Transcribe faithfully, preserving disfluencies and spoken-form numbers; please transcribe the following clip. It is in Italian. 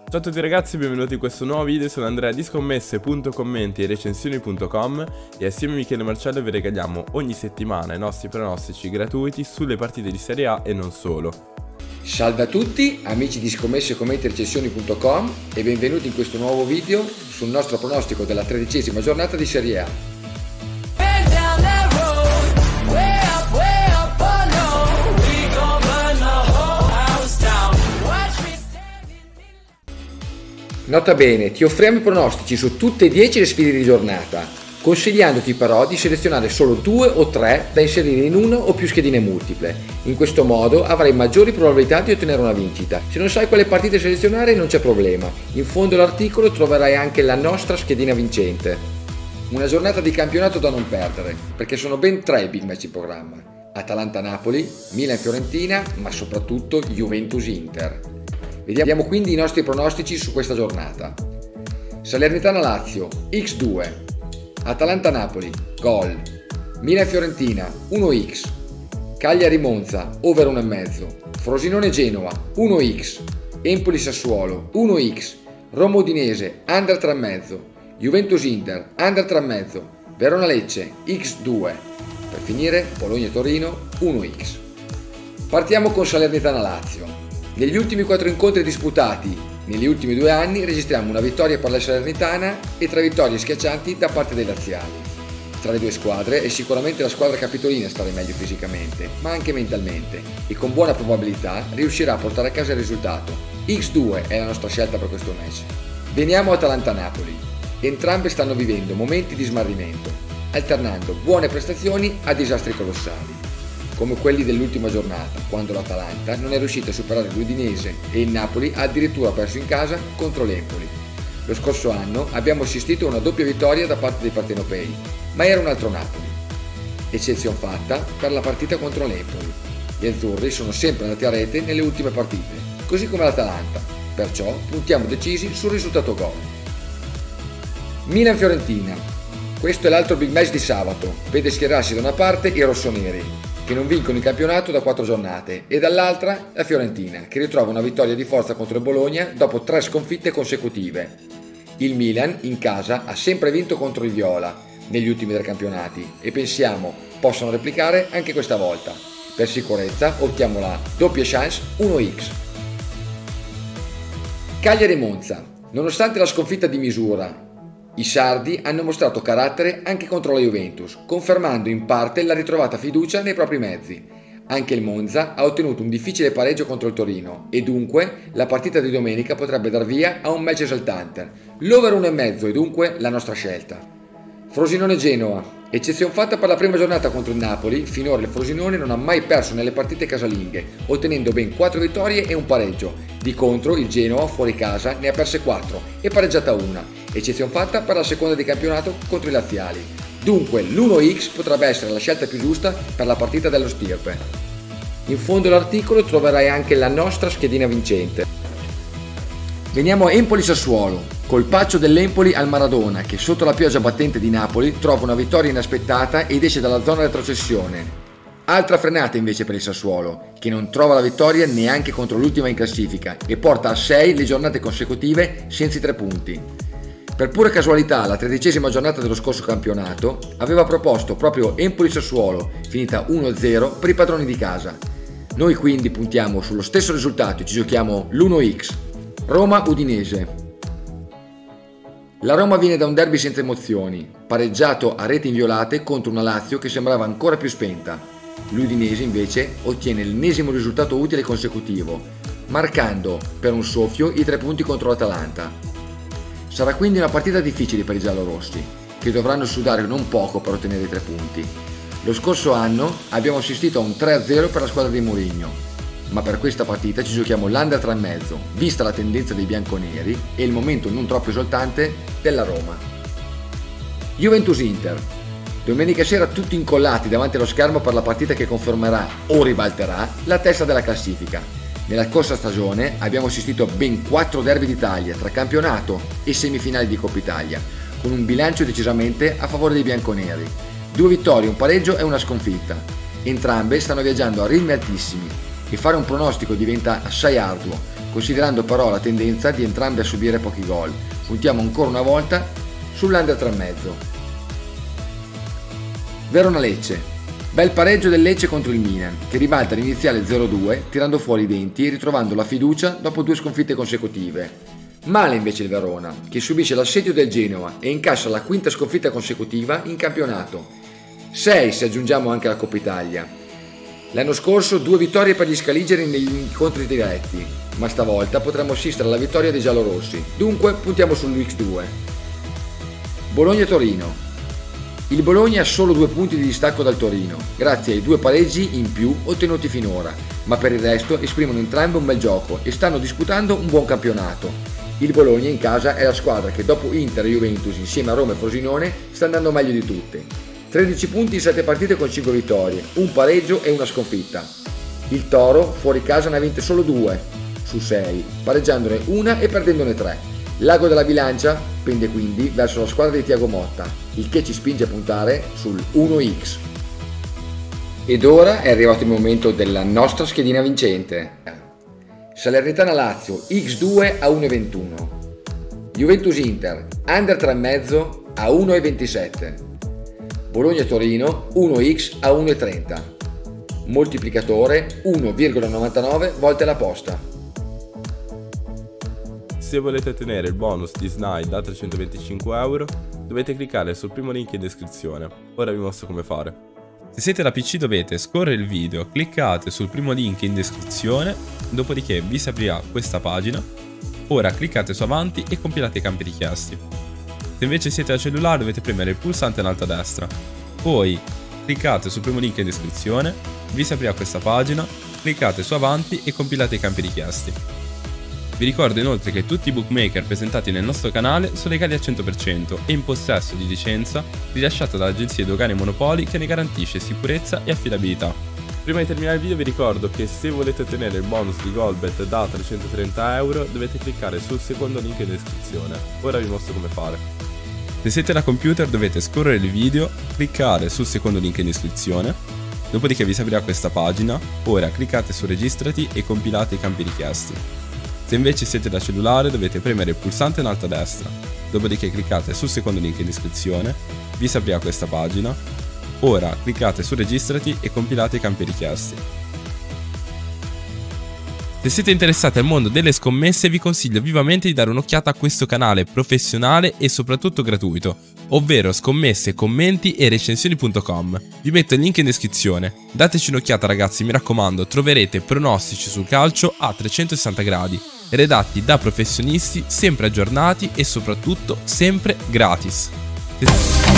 Ciao a tutti ragazzi, benvenuti in questo nuovo video. Sono Andrea di scommesse punto commenti e recensioni punto com e assieme a Michele Marcello vi regaliamo ogni settimana i nostri pronostici gratuiti sulle partite di Serie A e non solo. Salve a tutti amici di scommesse commenti e recensioni punto com e benvenuti in questo nuovo video sul nostro pronostico della tredicesima giornata di Serie A. Nota bene, ti offriamo i pronostici su tutte e dieci le sfide di giornata, consigliandoti però di selezionare solo due o tre da inserire in una o più schedine multiple. In questo modo avrai maggiori probabilità di ottenere una vincita. Se non sai quale partite selezionare non c'è problema, in fondo all'articolo troverai anche la nostra schedina vincente. Una giornata di campionato da non perdere, perché sono ben tre i big match in programma: Atalanta-Napoli, Milan-Fiorentina, ma soprattutto Juventus-Inter. Vediamo quindi i nostri pronostici su questa giornata. Salernitana-Lazio ics due, Atalanta-Napoli gol, Milan-Fiorentina uno ics, Cagliari-Monza over uno virgola cinque, Frosinone-Genoa uno ics, Empoli-Sassuolo uno ics, Roma-Udinese under tre virgola cinque, Juventus-Inter under tre virgola cinque, Verona-Lecce ics due, per finire Bologna-Torino uno ics. Partiamo con Salernitana-Lazio. Negli ultimi quattro incontri disputati negli ultimi due anni registriamo una vittoria per la Salernitana e tre vittorie schiaccianti da parte dei laziali. Tra le due squadre è sicuramente la squadra capitolina a stare meglio fisicamente, ma anche mentalmente, e con buona probabilità riuscirà a portare a casa il risultato. ics due è la nostra scelta per questo match. Veniamo a Atalanta-Napoli. Entrambe stanno vivendo momenti di smarrimento, alternando buone prestazioni a disastri colossali, come quelli dell'ultima giornata, quando l'Atalanta non è riuscita a superare l'Udinese e il Napoli ha addirittura perso in casa contro l'Empoli. Lo scorso anno abbiamo assistito a una doppia vittoria da parte dei partenopei, ma era un altro Napoli. Eccezione fatta per la partita contro l'Empoli. Gli azzurri sono sempre andati a rete nelle ultime partite, così come l'Atalanta, perciò puntiamo decisi sul risultato gol. Milan-Fiorentina. Questo è l'altro big match di sabato, vede schierarsi da una parte i rossoneri, che non vincono il campionato da quattro giornate, e dall'altra la Fiorentina, che ritrova una vittoria di forza contro il Bologna dopo tre sconfitte consecutive. Il Milan in casa ha sempre vinto contro il Viola negli ultimi tre campionati e pensiamo possano replicare anche questa volta. Per sicurezza optiamo la doppia chance uno ics. Cagliari-Monza. Nonostante la sconfitta di misura, i sardi hanno mostrato carattere anche contro la Juventus, confermando in parte la ritrovata fiducia nei propri mezzi. Anche il Monza ha ottenuto un difficile pareggio contro il Torino e dunque la partita di domenica potrebbe dar via a un match esaltante. L'over uno virgola cinque è dunque la nostra scelta. Frosinone-Genoa. Eccezione fatta per la prima giornata contro il Napoli, finora il Frosinone non ha mai perso nelle partite casalinghe, ottenendo ben quattro vittorie e un pareggio. Di contro il Genoa fuori casa ne ha perse quattro e pareggiata una, eccezione fatta per la seconda di campionato contro i laziali. Dunque l'uno ics potrebbe essere la scelta più giusta per la partita dello stirpe. In fondo all'articolo troverai anche la nostra schedina vincente. Veniamo a Empoli-Sassuolo. Colpaccio dell'Empoli al Maradona, che sotto la pioggia battente di Napoli trova una vittoria inaspettata ed esce dalla zona retrocessione. Altra frenata invece per il Sassuolo, che non trova la vittoria neanche contro l'ultima in classifica e porta a sei le giornate consecutive senza i tre punti. Per pura casualità la tredicesima giornata dello scorso campionato aveva proposto proprio Empoli-Sassuolo, finita uno a zero per i padroni di casa. Noi quindi puntiamo sullo stesso risultato e ci giochiamo l'uno ics. Roma-Udinese. La Roma viene da un derby senza emozioni, pareggiato a reti inviolate contro una Lazio che sembrava ancora più spenta. L'Udinese invece ottiene l'ennesimo risultato utile consecutivo, marcando per un soffio i tre punti contro l'Atalanta. Sarà quindi una partita difficile per i giallorossi, che dovranno sudare non poco per ottenere i tre punti. Lo scorso anno abbiamo assistito a un tre a zero per la squadra di Mourinho, ma per questa partita ci giochiamo l'under tre virgola cinque, vista la tendenza dei bianconeri e il momento non troppo esaltante della Roma. Juventus-Inter. Domenica sera tutti incollati davanti allo schermo per la partita che confermerà o ribalterà la testa della classifica. Nella scorsa stagione abbiamo assistito a ben quattro derby d'Italia tra campionato e semifinali di Coppa Italia, con un bilancio decisamente a favore dei bianconeri. Due vittorie, un pareggio e una sconfitta. Entrambe stanno viaggiando a ritmi altissimi e fare un pronostico diventa assai arduo, considerando però la tendenza di entrambi a subire pochi gol. Puntiamo ancora una volta sull'under tre virgola cinque. Verona-Lecce. Bel pareggio del Lecce contro il Milan, che ribalta l'iniziale zero due tirando fuori i denti e ritrovando la fiducia dopo due sconfitte consecutive. Male invece il Verona, che subisce l'assedio del Genoa e incassa la quinta sconfitta consecutiva in campionato. sei se aggiungiamo anche la Coppa Italia. L'anno scorso due vittorie per gli scaligeri negli incontri diretti, ma stavolta potremmo assistere alla vittoria dei giallorossi. Dunque puntiamo sull'U X due. Bologna-Torino. Il Bologna ha solo due punti di distacco dal Torino, grazie ai due pareggi in più ottenuti finora, ma per il resto esprimono entrambi un bel gioco e stanno disputando un buon campionato. Il Bologna in casa è la squadra che dopo Inter e Juventus insieme a Roma e Frosinone sta andando meglio di tutte. tredici punti in sette partite con cinque vittorie, un pareggio e una sconfitta. Il Toro fuori casa ne ha vinte solo due su sei, pareggiandone una e perdendone tre. L'ago della bilancia pende quindi verso la squadra di Thiago Motta, il che ci spinge a puntare sul uno X. Ed ora è arrivato il momento della nostra schedina vincente. Salernitana-Lazio X due a uno virgola ventuno, Juventus-Inter Under tre virgola cinque a uno virgola ventisette, Bologna-Torino uno X a uno virgola trenta, moltiplicatore uno virgola novantanove volte la posta. Se volete ottenere il bonus di S N A I da trecentoventicinque euro, dovete cliccare sul primo link in descrizione. Ora vi mostro come fare. Se siete da P C dovete scorrere il video, cliccate sul primo link in descrizione, dopodiché vi si aprirà questa pagina. Ora cliccate su avanti e compilate i campi richiesti. Se invece siete da cellulare dovete premere il pulsante in alto a destra. Poi cliccate sul primo link in descrizione, vi si aprirà questa pagina, cliccate su avanti e compilate i campi richiesti. Vi ricordo inoltre che tutti i bookmaker presentati nel nostro canale sono legali al cento per cento e in possesso di licenza rilasciata dall'Agenzia di Dogane e Monopoli che ne garantisce sicurezza e affidabilità. Prima di terminare il video vi ricordo che se volete ottenere il bonus di Goldbet da trecentotrenta euro dovete cliccare sul secondo link in descrizione. Ora vi mostro come fare. Se siete da computer dovete scorrere il video, cliccare sul secondo link in descrizione, dopodiché vi si aprirà questa pagina. Ora cliccate su registrati e compilate i campi richiesti. Se invece siete da cellulare dovete premere il pulsante in alto a destra, dopodiché cliccate sul secondo link in descrizione, vi si aprirà questa pagina. Ora cliccate su registrati e compilate i campi richiesti. Se siete interessati al mondo delle scommesse vi consiglio vivamente di dare un'occhiata a questo canale professionale e soprattutto gratuito, ovvero scommesse, commenti e recensioni punto com. Vi metto il link in descrizione. Dateci un'occhiata ragazzi, mi raccomando, troverete pronostici sul calcio a trecentosessanta gradi, redatti da professionisti, sempre aggiornati e soprattutto sempre gratis.